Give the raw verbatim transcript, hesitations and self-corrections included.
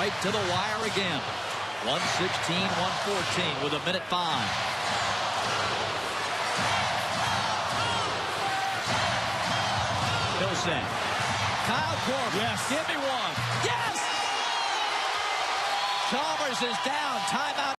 right to the wire again. one sixteen, one fourteen with a minute five. Millsap. Kyle Korver. Yes. Give me one. Yes! Chalmers is down. Timeout.